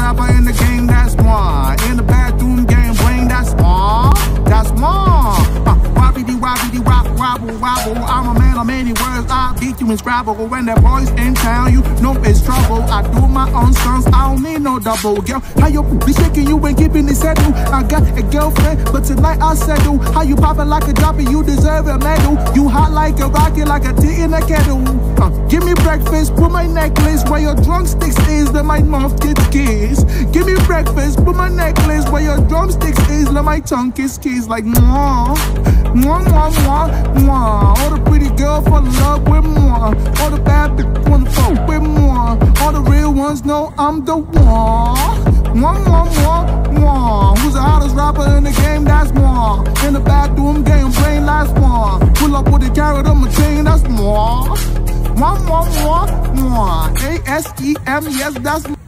rapper in the game, that's one. In the bathroom game, brain, that's one. That's one. Wobbity, wobbity, wobble, wobble, wobble. I'm a man of many words, I beat you in Scrabble. When that boy's in town, you know it's trouble. I do my own stunts, I don't need no double. Girl, how you be shaking, you ain't keeping it settled. I got a girlfriend, but tonight I settle. How you poppin' like a dropper, you deserve a medal. You hot like a rocket, like a tea in a kettle. Give me breakfast, put my necklace where your drumsticks is, let my mouth get kiss. Give me breakfast, put my necklace where your drumsticks is, let my tongue kiss kiss like mwah. Mwah, mwah, mwah, mwah. All the pretty girls fall in love with mwah. All the bad bitches wanna fuck with mwah. All the real ones know I'm the one. Mwah, mwah, mwah, mwah. Who's the hottest rapper in the game? That's mwah. In the bathroom game, brain last one. Pull up with a carrot on my chain, that's mwah. Mwah, mwah, mwah, mwah. A-S-E-M, yes, that's